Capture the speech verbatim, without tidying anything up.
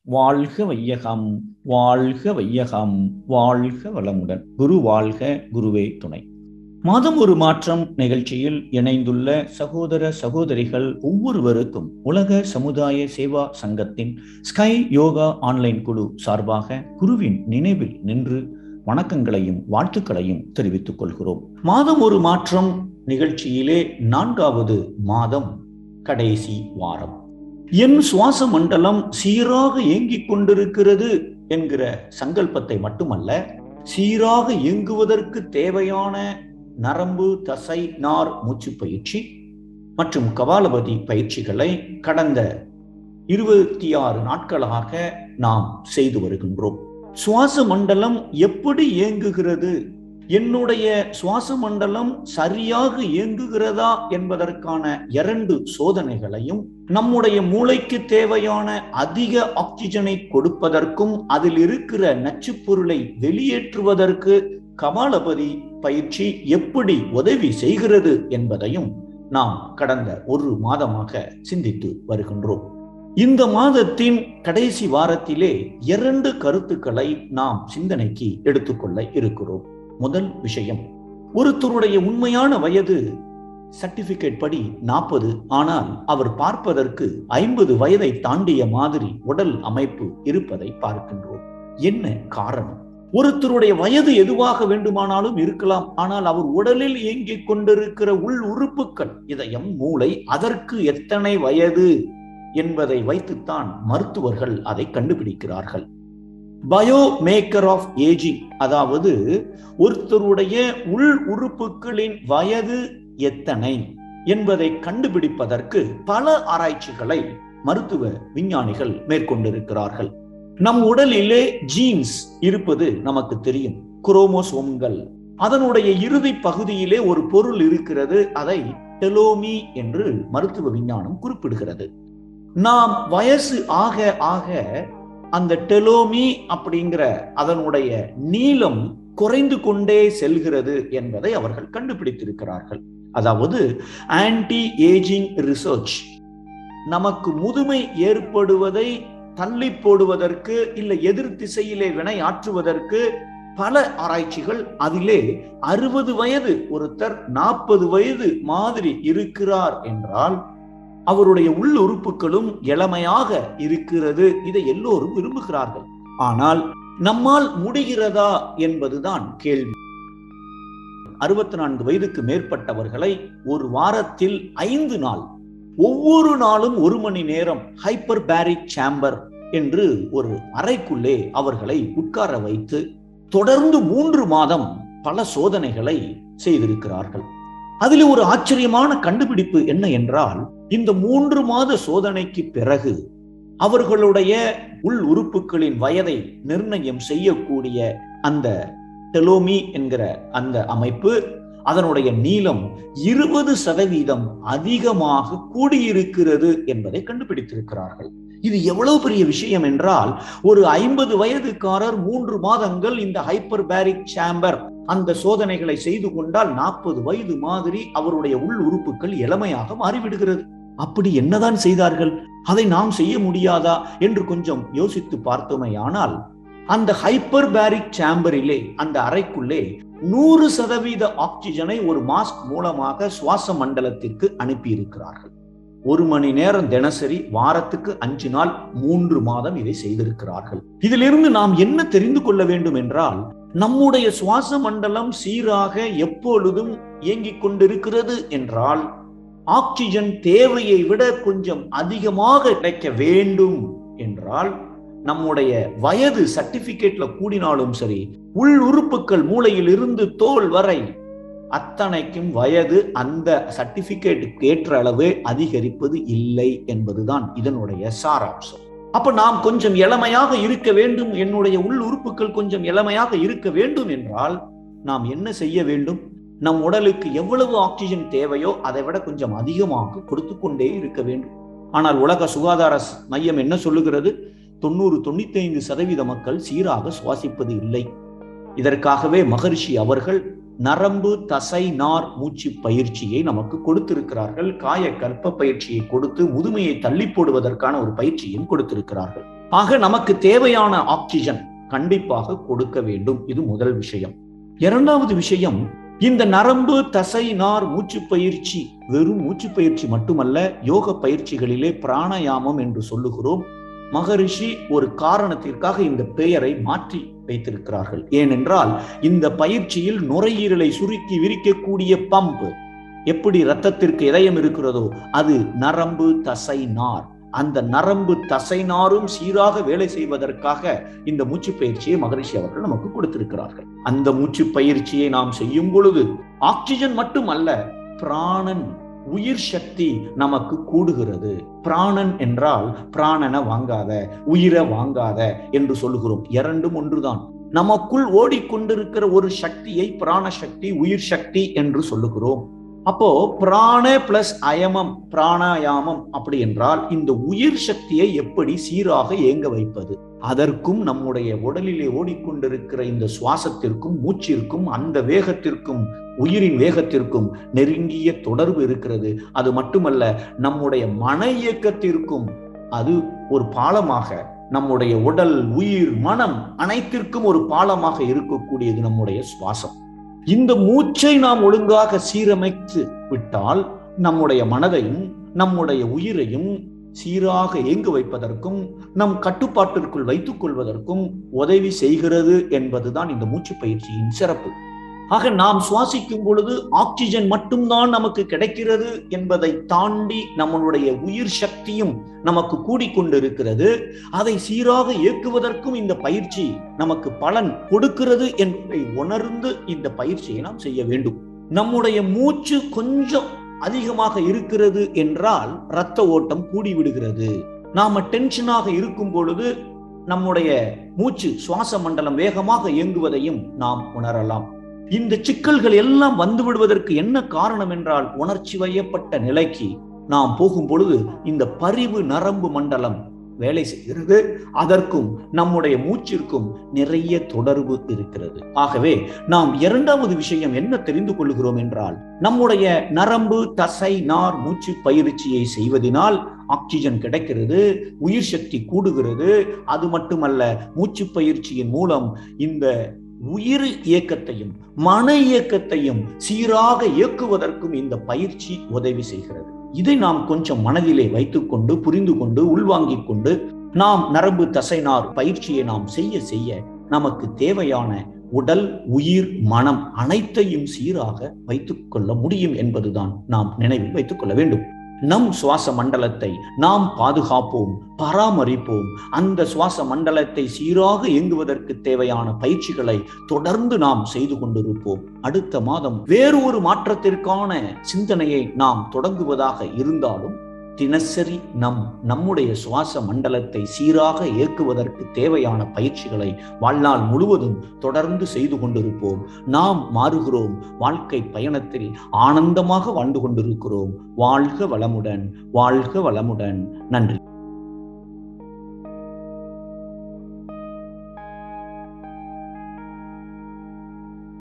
வாழ்க வையகம், வாழ்க வையகம், வாழ்க வளமுடன். குரு வாழ்க, குருவே துணை. மாதம் ஒரு மாற்றம் நிகழ்ச்சியில் இணைந்துள்ள சகோதர சகோதரிகள் ஒவ்வொருவருக்கும் உலக சமுதாய சேவா சங்கத்தின் ஸ்கை யோகா ஆன்லைன் குழு சார்பாக குருவின் நினைவில் நின்று வணக்கங்களையும் வாழ்த்துக்களையும் தெரிவித்துக் கொள்கிறோம். மாதம் ஒரு மாற்றம் நிகழ்ச்சியிலே நான்காவது மாதம், கடைசி வாரம். என் சுவாச மண்டலம் சீராக இயங்கிக் கொண்டிருக்கிறது என்கிற சங்கல்பத்தை மட்டுமல்ல, சீராக இயங்குவதற்கு தேவையான நரம்பு, தசை, நார் மூச்சு பயிற்சி மற்றும் கபாலபதி பயிற்சிகளை கடந்த இருபத்தி ஆறு நாட்களாக நாம் செய்து வருகின்றோம். சுவாச மண்டலம் எப்படி இயங்குகிறது, என்னுடைய சுவாச மண்டலம் சரியாக இயங்குகிறதா என்பதற்கான இரண்டு சோதனைகளையும், நம்முடைய மூளைக்கு தேவையான அதிக ஆக்சிஜனை கொடுப்பதற்கும் அதில் இருக்கிற நச்சுப் பொருளை வெளியேற்றுவதற்கு கபாலபதி பயிற்சி எப்படி உதவி செய்கிறது என்பதையும் நாம் கடந்த ஒரு மாதமாக சிந்தித்து வருகின்றோம். இந்த மாதத்தின் கடைசி வாரத்திலே இரண்டு கருத்துக்களை நாம் சிந்தனைக்கு எடுத்துக்கொள்ள இருக்கிறோம். முதல் விஷயம், ஒருத்தருடைய உண்மையான வயது சர்டிபிகேட் படி நாற்பது, ஆனால் அவர் பார்ப்பதற்கு ஐம்பது வயதை தாண்டிய மாதிரி உடல் அமைப்பு இருப்பதை பார்க்கின்றோம். என்ன காரணம்? ஒருத்தருடைய வயது எதுவாக வேண்டுமானாலும் இருக்கலாம், ஆனால் அவர் உடலில் இயங்கிக் கொண்டிருக்கிற உள் உறுப்புகள், இதயம், மூளை, அதற்கு எத்தனை வயது என்பதை வைத்துத்தான் மருத்துவர்கள் அதை கண்டுபிடிக்கிறார்கள். பயோ மேக்கர் ஆஃப் ஏஜிங், அதாவது ஒருத்தருடைய உள் உறுப்புகளின் வயது எத்தனை என்பதை கண்டுபிடிப்பதற்கு பல ஆராய்ச்சிகளை மருத்துவ விஞ்ஞானிகள் மேற்கொண்டிருக்கிறார்கள். நம் உடலிலே ஜீன்ஸ் இருப்பது நமக்கு தெரியும், குரோமோசோம்கள். அதனுடைய இறுதி பகுதியிலே ஒரு பொருள் இருக்கிறது, அதை டெலோமி என்று மருத்துவ விஞ்ஞானம் குறிப்பிடுகிறது. நாம் வயசு ஆக ஆக அந்த டெலோமி அப்படிங்கிற அதனுடைய நீளம் குறைந்து கொண்டே செல்கிறது என்பதை அவர்கள் கண்டுபிடித்திருக்கிறார்கள். அதாவது ஆன்டி ஏஜிங் ரிசர்ச் நமக்கு முதுமை ஏற்படுவதை தள்ளி போடுவதற்கு, இல்லை எதிர் திசையிலே வினை ஆற்றுவதற்கு பல ஆராய்ச்சிகள். அதிலே அறுபது வயது ஒருத்தர் நாற்பது வயது மாதிரி இருக்கிறார் என்றால் அவருடைய உள் உறுப்புகளும் இளமையாக இருக்கிறது. இதை எல்லோரும் விரும்புகிறார்கள். ஆனால் நம்மால் முடிகிறதா என்பதுதான் கேள்வி. அறுபத்தி நான்கு வயதுக்கு மேற்பட்டவர்களை ஒரு வாரத்தில் ஐந்து நாள், ஒவ்வொரு நாளும் ஒரு மணி நேரம் ஹைப்பர் பேரிக் சேம்பர் என்று ஒரு அறைக்குள்ளே அவர்களை உட்கார வைத்து தொடர்ந்து மூன்று மாதம் பல சோதனைகளை செய்திருக்கிறார்கள். அதில் ஒரு ஆச்சரியமான கண்டுபிடிப்பு என்ன என்றால், இந்த மூன்று மாத சோதனைக்கு பிறகு அவர்களுடைய உள் உறுப்புகளின் வயதை நிர்ணயம் செய்யக்கூடிய அந்த டெலோமி என்கிற அந்த அமைப்பு, அதனுடைய நீளம் இருபது சதவீதம் அதிகமாக கூடியிருக்கிறது என்பதை கண்டுபிடித்திருக்கிறார்கள். இது எவ்வளவு பெரிய விஷயம் என்றால், ஒரு ஐம்பது வயதுக்காரர் மூன்று மாதங்கள் இந்த ஹைப்பர் பேரிக் சேம்பர் அந்த சோதனைகளை செய்து கொண்டால் நாற்பது வயது மாதிரி அவருடைய உள் உறுப்புகள் இளமையாக மாறிவிடுகிறது. அப்படி என்னதான் செய்தார்கள்? அதை நாம் செய்ய முடியாதா என்று கொஞ்சம் யோசித்து பார்த்தோமே ஆனால், அந்த ஹைப்பர் பேரிக் சேம்பரிலே, அந்த அறைக்குள்ளே நூறு சதவீத ஆக்சிஜனை ஒரு மாஸ்க் மூலமாக சுவாச மண்டலத்திற்கு அனுப்பி இருக்கிறார்கள். ஒரு மணி நேரம் தினசரி, வாரத்துக்கு அஞ்சு நாள், மூன்று மாதம் இதை செய்திருக்கிறார்கள். இதிலிருந்து நாம் என்ன தெரிந்து கொள்ள வேண்டும் என்றால், நம்முடைய சுவாச மண்டலம் சீராக எப்பொழுதும் இயங்கிக் கொண்டிருக்கிறது என்றால் ஆக்சிஜன் தேவையை விட கொஞ்சம் அதிகமாக கிடைக்க வேண்டும் என்றால், நம்முடைய வயது சர்டிபிகேட்ல கூடினாலும் சரி, உள் உறுப்புகள் மூளையில் இருந்து தோல் வரை அத்தனைக்கும் வயது அந்த சர்டிபிகேட்டுக்கு ஏற்ற அளவு அதிகரிப்பது இல்லை என்பதுதான் இதனுடைய சாராம்சம். அப்ப நாம் கொஞ்சம் இளமையாக இருக்க வேண்டும், என்னுடைய உள் உறுப்புகள் கொஞ்சம் இளமையாக இருக்க வேண்டும் என்றால் நாம் என்ன செய்ய வேண்டும்? நம் உடலுக்கு எவ்வளவு ஆக்சிஜன் தேவையோ அதை விட கொஞ்சம் அதிகமாக கொடுத்து கொண்டே இருக்க வேண்டும். ஆனால் உலக சுகாதார மையம் என்ன சொல்லுகிறது? தொண்ணூறு தொண்ணூத்தி ஐந்து சதவீத மக்கள் சீராக சுவாசிப்பது இல்லை. இதற்காகவே மகரிஷி அவர்கள் நரம்பு, தசை, நார் மூச்சு பயிற்சியை நமக்கு கொடுத்திருக்கிறார்கள். காயக்கல்ப பயிற்சியை கொடுத்து முதுமையை தள்ளி போடுவதற்கான ஒரு பயிற்சியும் கொடுத்திருக்கிறார்கள். ஆக நமக்கு தேவையான ஆக்சிஜன் கண்டிப்பாக கொடுக்க வேண்டும். இது முதல் விஷயம். இரண்டாவது விஷயம், இந்த நரம்பு, தசை, நார் மூச்சு பயிற்சி வெறும் மூச்சு பயிற்சி மட்டுமல்ல, யோக பயிற்சிகளிலே பிராணாயாமம் என்று சொல்லுகிறோம். மகரிஷி ஒரு காரணத்திற்காக இந்த பெயரை மாற்றி வைத்திருக்கிறார்கள். ஏனென்றால் இந்த பயிற்சியில் நுரையீரலை சுருக்கி விரிக்கக்கூடிய பம்பு எப்படி இரத்தத்திற்கு இதயம் இருக்கிறதோ அது நரம்பு, தசை, நார். அந்த நரம்பு, தசை, நாரும் சீராக வேலை செய்வதற்காக இந்த மூச்சு பயிற்சியை மகரிஷி அவர்கள் நமக்கு கொடுத்திருக்கிறார்கள். அந்த மூச்சு பயிற்சியை நாம் செய்யும் பொழுது ஆக்சிஜன் மட்டுமல்ல, பிராணன், உயிர் சக்தி நமக்கு கூடுகிறது. பிராணன் என்றால் பிராணனை வாங்காத, உயிரை வாங்காத என்று சொல்லுகிறோம். இரண்டும் ஒன்றுதான். நமக்குள் ஓடிக்கொண்டிருக்கிற ஒரு சக்தியை பிராண சக்தி, உயிர் சக்தி என்று சொல்லுகிறோம். அப்போ பிராண பிளஸ் அயமம், பிராணாயாமம் அப்படி என்றால் இந்த உயிர் சக்தியை எப்படி சீராக இயங்க வைப்பது? அதற்கும் நம்முடைய உடலிலே ஓடிக்கொண்டிருக்கிற இந்த சுவாசத்திற்கும் மூச்சிற்கும் அந்த வேகத்திற்கும் உயிரின் வேகத்திற்கும் நெருங்கிய தொடர்பு இருக்கிறது. அது மட்டுமல்ல, நம்முடைய மன இயக்கத்திற்கும் அது ஒரு பாலமாக, நம்முடைய உடல், உயிர், மனம் அனைத்திற்கும் ஒரு பாலமாக இருக்கக்கூடியது நம்முடைய சுவாசம். இந்த மூச்சை நாம் ஒழுங்காக சீரமைத்து விட்டால் நம்முடைய மனதையும் நம்முடைய உயிரையும் சீராக இயங்க வைப்பதற்கும் நம் கட்டுப்பாட்டிற்குள் வைத்துக் கொள்வதற்கும் உதவி செய்கிறது என்பதுதான் இந்த மூச்சு பயிற்சியின் சிறப்பு. ஆக நாம் சுவாசிக்கும் பொழுது ஆக்சிஜன் மட்டும்தான் நமக்கு கிடைக்கிறது என்பதை தாண்டி நம்மளுடைய உயிர் சக்தியும் நமக்கு கூடிக்கொண்டிருக்கிறது. அதை சீராக இயக்குவதற்கும் இந்த பயிற்சி நமக்கு பலன் கொடுக்கிறது என்பதை உணர்ந்து இந்த பயிற்சியை நாம் செய்ய வேண்டும். நம்முடைய மூச்சு கொஞ்சம் அதிகமாக இருக்கிறது என்றால் இரத்த ஓட்டம் கூடிவிடுகிறது. நாம டென்ஷனாக இருக்கும் பொழுது நம்முடைய மூச்சு சுவாச மண்டலம் வேகமாக இயங்குவதையும் நாம் உணரலாம். இந்த சிக்கல்கள் எல்லாம் வந்து விடுவதற்கு என்ன காரணம் என்றால், உணர்ச்சி வயப்பட்ட நிலைக்கு நாம் போகும் பொழுது இந்த பரிவு நரம்பு மண்டலம் வேலை செய்கிறது. அதற்கும் நம்முடைய மூச்சிற்கும் நிறைய தொடர்பு இருக்கிறது. ஆகவே நாம் இரண்டாவது விஷயம் என்ன தெரிந்து கொள்கிறோம் என்றால், நம்முடைய நரம்பு, தசை, நார் மூச்சு பயிற்சியை செய்வதனால் ஆக்சிஜன் கிடைக்கிறது, உயிர் சக்தி கூடுகிறது. அது மட்டுமல்ல, மூச்சு பயிற்சியின் மூலம் இந்த உயிர் இயக்கத்தையும் மன இயக்கத்தையும் சீராக இயக்குவதற்கும் இந்த பயிற்சி உதவி செய்கிறது. இதை நாம் கொஞ்சம் மனதிலே வைத்துக்கொண்டு புரிந்து கொண்டு உள்வாங்கிக் கொண்டு நாம் நரம்பு, தசைநார் பயிற்சியை நாம் செய்ய செய்ய நமக்கு தேவையான உடல், உயிர், மனம் அனைத்தையும் சீராக வைத்துக் கொள்ள முடியும் என்பதுதான் நாம் நினைவில் வைத்துக் கொள்ள வேண்டும். நம் சுவாச மண்டலத்தை நாம் பாதுகாப்போம், பராமரிப்போம். அந்த சுவாச மண்டலத்தை சீராக இயங்குவதற்கு தேவையான பயிற்சிகளை தொடர்ந்து நாம் செய்து கொண்டிருப்போம். அடுத்த மாதம் வேறு ஒரு மாற்றத்திற்கான சிந்தனையை நாம் தொடங்குவதாக இருந்தாலும் தினசரி நம் நம்முடைய சுவாச மண்டலத்தை சீராக இயக்குவதற்கு தேவையான பயிற்சிகளை வாழ்நாள் முழுவதும் தொடர்ந்து செய்து கொண்டிருப்போம். நாம் மாறுகிறோம். வாழ்க்கை பயணத்தில் ஆனந்தமாக வாழ்ந்து கொண்டிருக்கிறோம். வாழ்க வளமுடன், வாழ்க வளமுடன். நன்றி.